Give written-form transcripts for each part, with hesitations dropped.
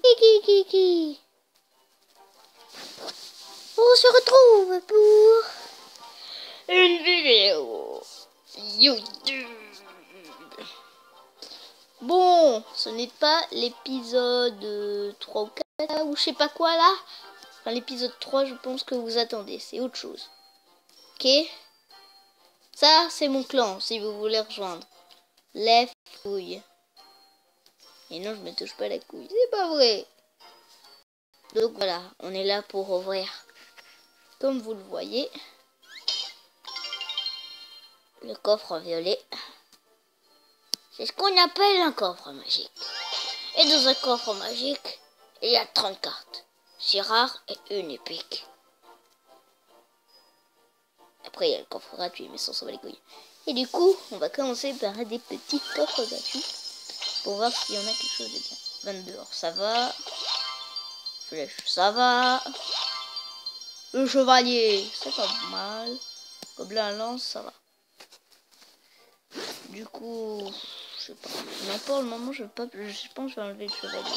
Kiki. On se retrouve pour une vidéo YouTube. Bon, ce n'est pas l'épisode 3 ou 4 ou je sais pas quoi là. Enfin, l'épisode 3, je pense que vous attendez. C'est autre chose. Ok? Ça, c'est mon clan, si vous voulez rejoindre. Les couilles. Et non, je me touche pas la couille. C'est pas vrai. Donc voilà, on est là pour ouvrir. Comme vous le voyez. Le coffre violet. C'est ce qu'on appelle un coffre magique. Et dans un coffre magique, il y a 30 cartes. C'est rare et une épique. Après, il y a le coffre gratuit, mais sans s'en va les couilles. Et du coup, on va commencer par des petits coffres gratuits. Pour voir s'il y en a quelque chose de bien. 22 heures, ça va. Flèche, ça va. Le chevalier, c'est pas mal. Gobelin lance, ça va. Du coup, je sais pas. Non, pour le moment, je pense que je vais enlever le chevalier.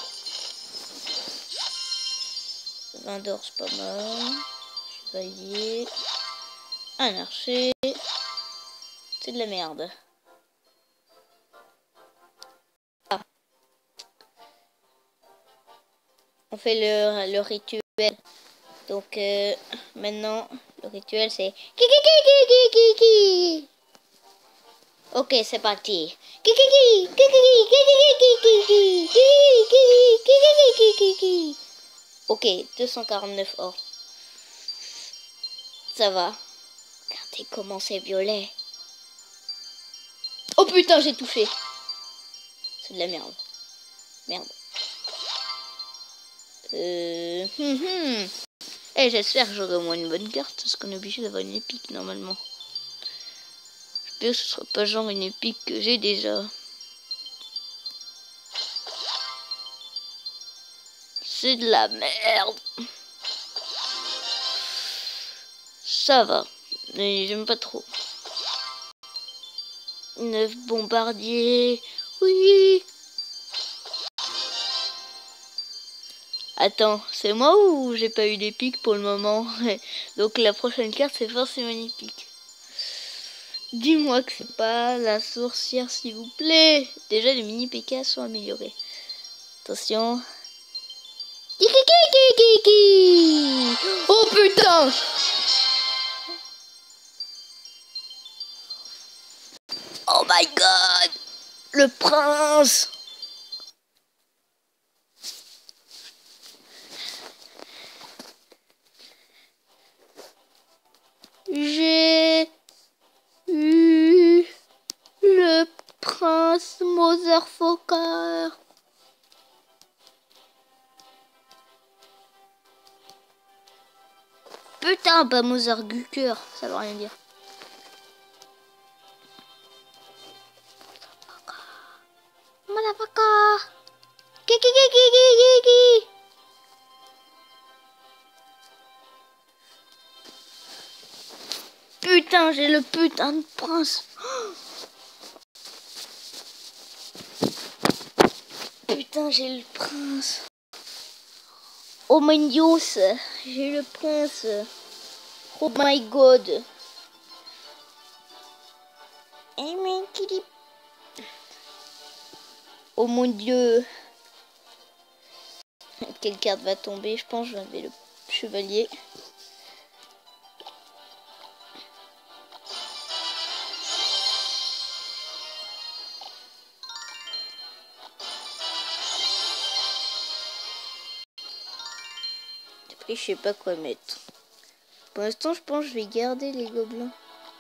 20 d'or, c'est pas mal. Chevalier. Un archer. C'est de la merde. Ah. On fait le rituel. Donc, maintenant, le rituel, c'est... Ok, c'est parti. Ok, 249 or. Ça va. Regardez comment c'est violet. Oh putain, j'ai touché. C'est de la merde. Merde. Eh, j'espère que j'aurai au moins une bonne carte, parce qu'on est obligé d'avoir une épique normalement. J'espère que ce sera pas genre une épique que j'ai déjà. C'est de la merde. Ça va, mais j'aime pas trop. 9 bombardiers. Oui. Attends, c'est moi ou j'ai pas eu d'épique pour le moment? Donc la prochaine carte c'est forcément une épique. Dis-moi que c'est pas la sorcière s'il vous plaît. Déjà les mini PK sont améliorés. Attention. Oh putain! Oh my god! Le prince! J'ai eu le prince Motherfucker. Putain, pas Motherfucker, ça veut rien dire. Motherfucker. Kiki. Putain, j'ai le putain de prince. Putain, j'ai le prince. Oh mon dios, j'ai le prince. Oh my god. Oh mon dieu. Quelle carte va tomber? Je pense que je vais enlever le chevalier. Après, je sais pas quoi mettre. Pour l'instant, je pense que je vais garder les gobelins.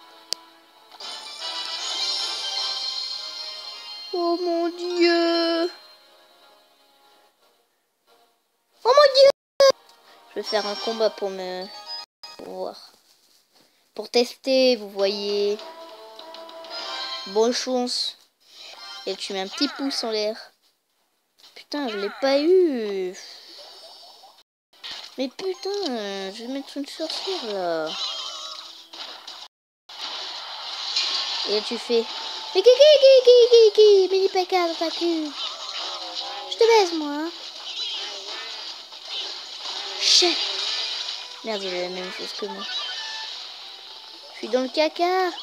Oh mon dieu. Oh mon dieu. Je vais faire un combat pour me... Pour voir. Pour tester, vous voyez. Bonne chance. Et tu mets un petit pouce en l'air. Putain, je l'ai pas eu. Mais putain, je vais mettre une sorcière là. Et là tu fais... Mais mini PK dans ta cul. Je te baise moi. Chut. Merde, il a la même chose que moi. Je suis dans le caca.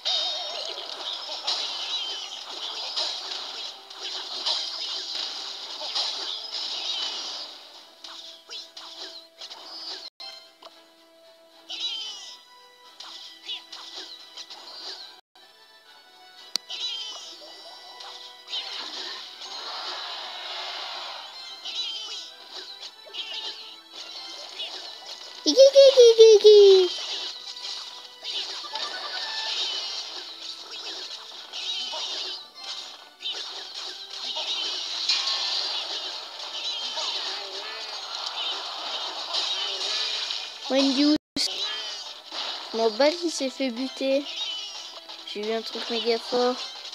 Wendy, mon balle qui s'est fait buter. J'ai eu un truc méga fort.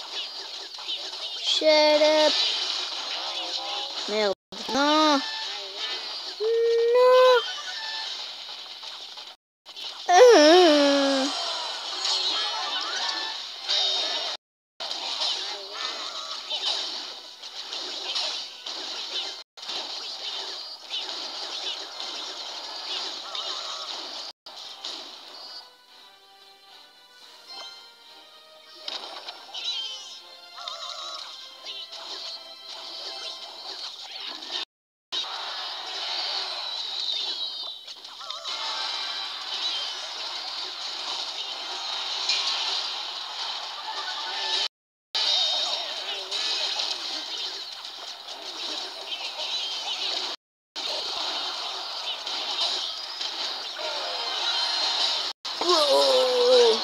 Shut up. Merde. Non. Non. Oh.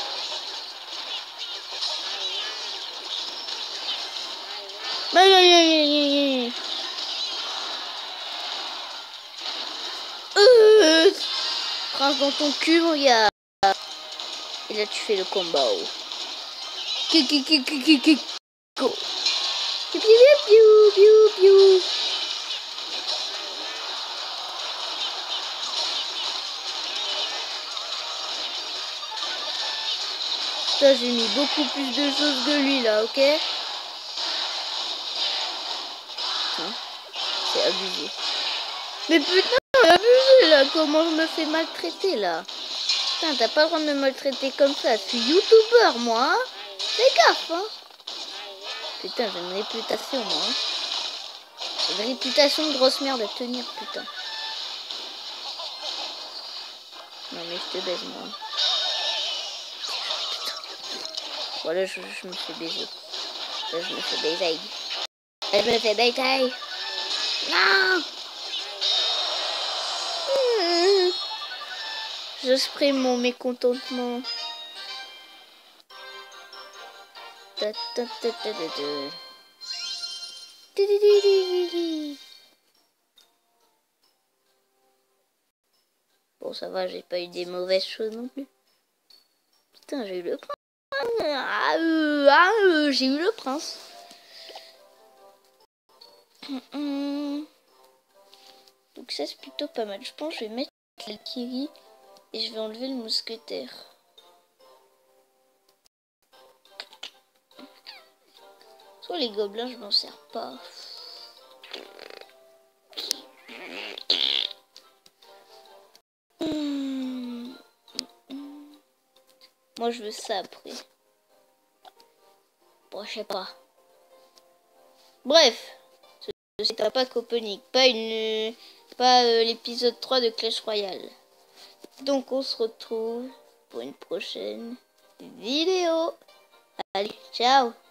Prince dans ton cul, mon gars. Et là, tu fais le combat. Go. Piu, piu, piu, piu. Putain, j'ai mis beaucoup plus de choses que lui, là, ok? C'est abusé. Mais putain, c'est abusé, là. Comment je me fais maltraiter, là? Putain, t'as pas le droit de me maltraiter comme ça. Je suis youtubeur, moi. Hein. Fais gaffe, hein. Putain, j'ai une réputation, moi. Hein. J'ai une réputation de grosse merde à tenir, putain. Non, mais je te baise, moi. Voilà, je me fais baiser. Là, je me fais baiser. Là, je me fais baiser. Non. J'exprime mon mécontentement. Bon, ça va, j'ai pas eu des mauvaises choses non plus. Putain, j'ai eu le prince. J'ai eu le prince. Donc ça, c'est plutôt pas mal. Je pense que je vais mettre le Kiri et je vais enlever le mousquetaire. Soit les gobelins, je m'en sers pas. Moi, je veux ça après. Bon, je sais pas. Bref, c'est un pack opening, pas l'épisode 3 de Clash Royale. Donc, on se retrouve pour une prochaine vidéo. Allez, ciao!